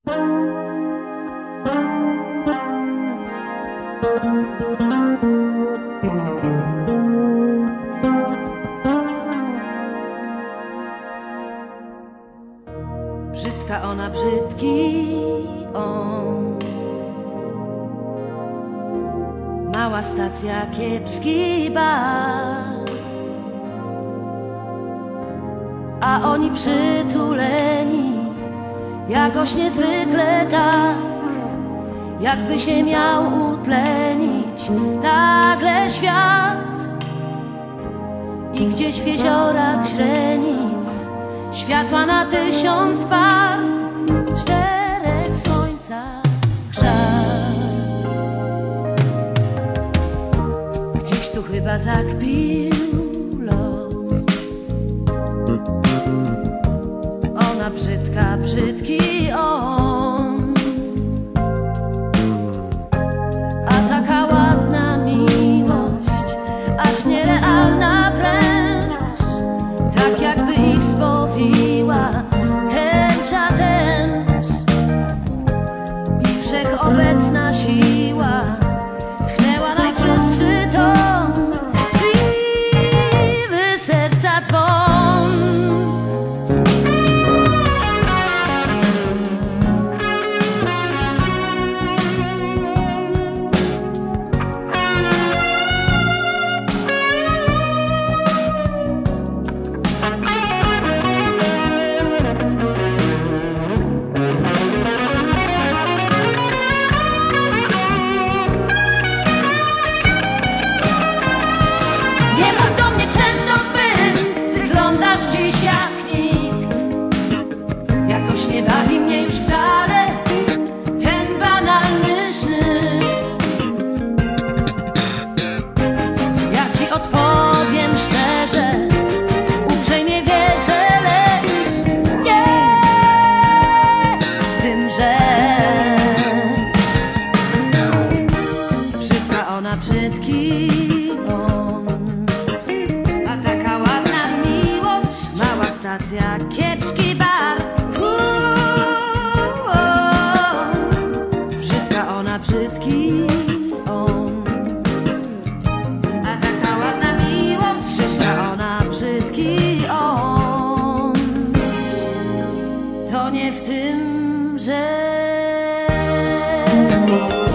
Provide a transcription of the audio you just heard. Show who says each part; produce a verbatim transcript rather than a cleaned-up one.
Speaker 1: Brzydka ona, brzydki on. Mała stacja, kiepski bar, a oni przytuleni jakoś niezwykle tak, jakby się miał utlenić nagle świat. I gdzieś w jeziorach źrenic światła na tysiąc par, w czterech słońcach żar. Gdzieś tu chyba zakpił los. Ona brzydka, brzydki on, a taka ładna miłość, aż nierealna wręcz, tak jakby ich spowiła tęcza tęcz. I wszechobecna siła tchnęła najczystszy ton, tkliwy serca dzwon. Dziś jak nikt, jakoś nie bawi mnie już wcale ten banalny sznyt. Ja ci odpowiem szczerze, uprzejmie wierzę, lecz nie w tym rzecz. Brzydka ona, brzydki on, a taka ładna mała stacja, kiepski bar. Uuu, brzydka ona, brzydki on, a taka ładna miłość. Brzydka ona, brzydki on, to nie w tym rzecz.